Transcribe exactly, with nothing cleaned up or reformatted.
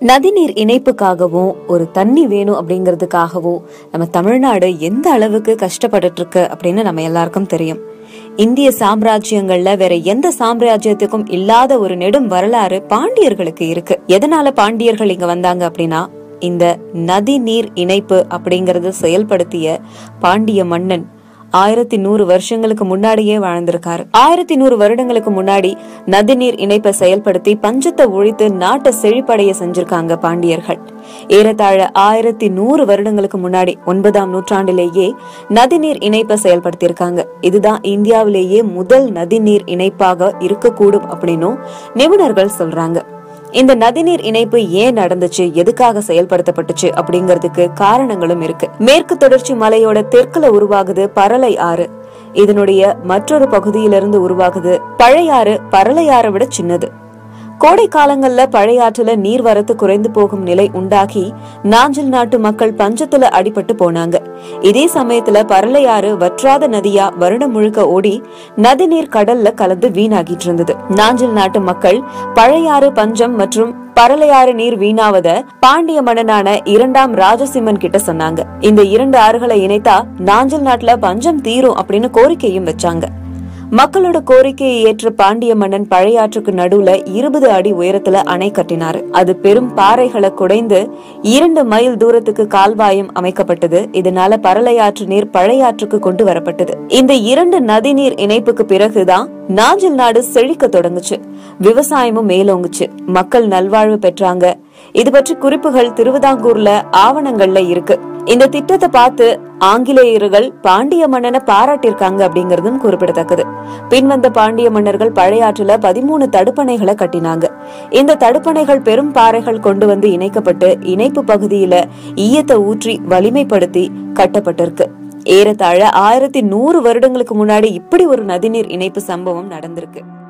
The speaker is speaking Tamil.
நதிநீர் இணைப்புக்காகவும் ஒரு தண்ணி வேணும் அப்படிங்கிறதுக்காகவும் நம்ம தமிழ்நாடு எந்த அளவுக்கு கஷ்டப்பட்டு இருக்கு அப்படின்னு நம்ம எல்லாருக்கும் தெரியும். இந்திய சாம்ராஜ்யங்கள்ல வேற எந்த சாம்ராஜ்யத்துக்கும் இல்லாத ஒரு நெடும் வரலாறு பாண்டியர்களுக்கு இருக்கு. எதனால பாண்டியர்கள் இங்க வந்தாங்க அப்படின்னா, இந்த நதி நீர் இணைப்பு அப்படிங்கறத செயல்படுத்திய பாண்டிய மன்னன் ஆயிரத்தி நூறு வருஷங்களுக்கு முன்னாடியே வாழ்ந்திருக்காரு. ஆயிரத்தி நூறு வருடங்களுக்கு முன்னாடி நதிநீர் இணைப்பை செயல்படுத்தி பஞ்சத்தை ஒழித்து நாட்டை செழிப்படைய செஞ்சிருக்காங்க பாண்டியர்கள். ஏறத்தாழ ஆயிரத்தி நூறு வருடங்களுக்கு முன்னாடி ஒன்பதாம் நூற்றாண்டிலேயே நதிநீர் இணைப்பை செயல்படுத்தி இருக்காங்க. இதுதான் இந்தியாவிலேயே முதல் நதிநீர் இணைப்பாக இருக்கக்கூடும் அப்படின்னும் நிபுணர்கள் சொல்றாங்க. இந்த நதிநீர் இணைப்பு ஏன் நடந்துச்சு, எதுக்காக செயல்படுத்தப்பட்டுச்சு அப்படிங்கிறதுக்கு காரணங்களும் இருக்கு. மேற்கு தொடர்ச்சி மலையோட தெற்குல உருவாகுது பரலை ஆறு. இதனுடைய மற்றொரு பகுதியிலிருந்து உருவாகுது பழையாறு. பரலையாறை விட சின்னது. கோடை காலங்கள்ல பழையாற்றுல நீர்வரத்து குறைந்து போகும் நிலை உண்டாகி நாஞ்சில் நாட்டு மக்கள் பஞ்சத்துல அடிபட்டு போனாங்க. இதே சமயத்துல பரலையாறு வற்றாத நதியா வருடம் முழுக்க ஓடி நதிநீர் கடல்ல கலந்து வீணாகிட்டு இருந்தது. நாஞ்சில் நாட்டு மக்கள் பழையாறு பஞ்சம் மற்றும் பரலையாறு நீர் வீணாவத பாண்டிய மன்னனான இரண்டாம் ராஜசிம்மன் கிட்ட சொன்னாங்க. இந்த இரண்டு ஆறுகளை இணைத்தா நாஞ்சில் நாட்டுல பஞ்சம் தீரும் அப்படின்னு கோரிக்கையும் வச்சாங்க. மக்களோட கோரிக்கையை ஏற்ற பாண்டிய மன்னன் பழையாற்றுக்கு நடுவுல இருபது அடி உயரத்துல அணை கட்டினாரு. அது பெரும் பாறைகளை குடைந்து இரண்டு மைல் தூரத்துக்கு கால்வாயம் அமைக்கப்பட்டது. இதனால பரலையாற்று நீர் பழையாற்றுக்கு கொண்டு வரப்பட்டது. இந்த இரண்டு நதி நீர் இணைப்புக்கு பிறகுதான் நாஞ்சில் நாடு செழிக்க தொடங்குச்சு. விவசாயமும் மேலோங்குச்சு. மக்கள் நல்வாழ்வு பெற்றாங்க. இது பற்றி குறிப்புகள் திருவிதாங்கூர்ல ஆவணங்கள்ல இருக்கு. இந்த திட்டத்தை பார்த்து ஆங்கிலேயர்கள் பாண்டிய மன்னனை பாராட்டியிருக்காங்க அப்படிங்கறதும் குறிப்பிடத்தக்கது. பின்வந்த பாண்டிய மன்னர்கள் பழையாற்றுல பதிமூணு தடுப்பணைகளை கட்டினாங்க. இந்த தடுப்பணைகள் பெரும் பாறைகள் கொண்டு வந்து இணைக்கப்பட்டு இணைப்பு பகுதியில ஈயத்தை ஊற்றி வலிமைப்படுத்தி கட்டப்பட்டிருக்கு. ஏறத்தாழ ஆயிரத்தி நூறு வருடங்களுக்கு முன்னாடி இப்படி ஒரு நதிநீர் இணைப்பு சம்பவம் நடந்திருக்கு.